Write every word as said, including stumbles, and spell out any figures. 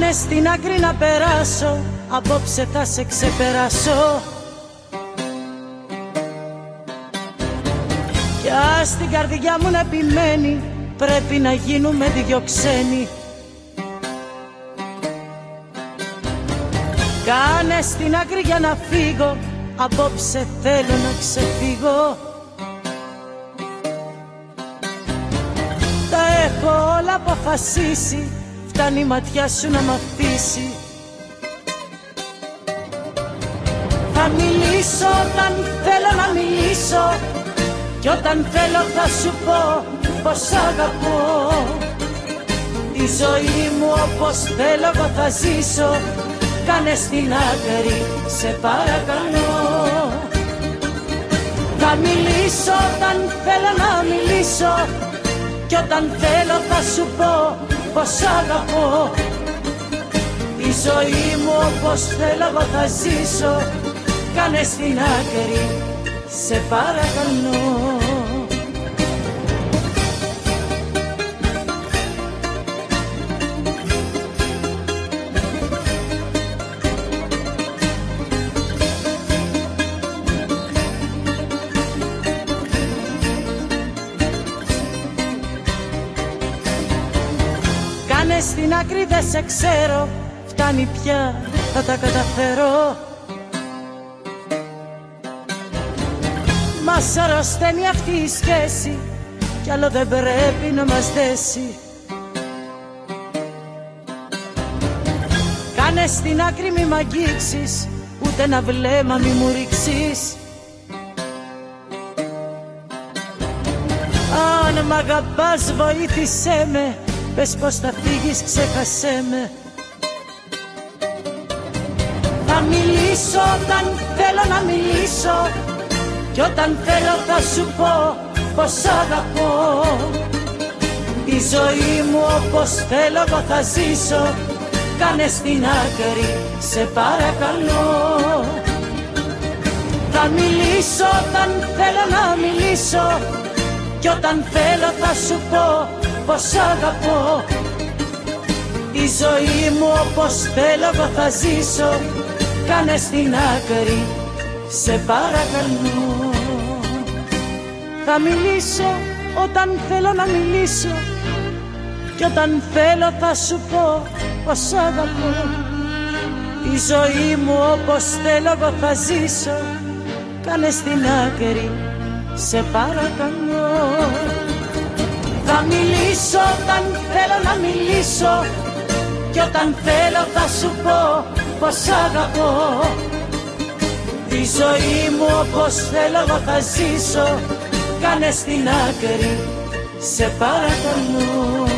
Κάνε στην άκρη να περάσω, απόψε θα σε ξεπεράσω. Κι ας την καρδιά μου να επιμένει, πρέπει να γίνουμε δυο ξένοι. Κάνε στην άκρη για να φύγω, απόψε θέλω να ξεφύγω. Τα έχω όλα αποφασίσει, φτάνει η ματιά σου να μ' αφήσει. Θα μιλήσω όταν θέλω να μιλήσω, κι όταν θέλω θα σου πω πως αγαπώ. Τη ζωή μου όπως θέλω εγώ θα ζήσω, κάνε στην άκρη σε παρακαλώ. Θα μιλήσω όταν θέλω να μιλήσω, κι όταν θέλω θα σου πω πως αγαπώ. Τη ζωή μου όπως θέλω εγώ θα ζήσω, κάνε στην άκρη σε παρακαλώ. Κάνε στην άκρη δεν σε ξέρω, φτάνει πια θα τα καταφέρω. Μας αρρωσταίνει αυτή η σχέση, κι άλλο δεν πρέπει να μας δέσει. Κάνε στην άκρη μη μ' αγγίξεις, ούτε ένα βλέμμα μη μου ρίξεις. Αν μ' αγαπάς βοήθησέ με, πες πως θα φύγεις ξέχασέ με. Θα μιλήσω όταν θέλω να μιλήσω, κι όταν θέλω θα σου πω πως αγαπώ. Τη ζωή μου όπως θέλω εγώ θα ζήσω, κάνε στην άκρη σε παρακαλώ. Θα μιλήσω όταν θέλω να μιλήσω, κι όταν θέλω θα σου πω πως αγαπώ. Τη ζωή μου όπως θέλω εγώ θα ζήσω, κάνε στην άκρη σε παρακαλώ. Θα μιλήσω όταν θέλω να μιλήσω, κι όταν θέλω θα σου πω πως αγαπώ. Τη ζωή μου όπως θέλω εγώ θα ζήσω, κάνε στην άκρη σε παρακαλώ. Θα μιλήσω όταν θέλω να μιλήσω, κι όταν θέλω θα σου πω πως αγαπώ. Τη ζωή μου όπως θέλω εγώ θα ζήσω, κάνε στην άκρη σε παρακαλώ.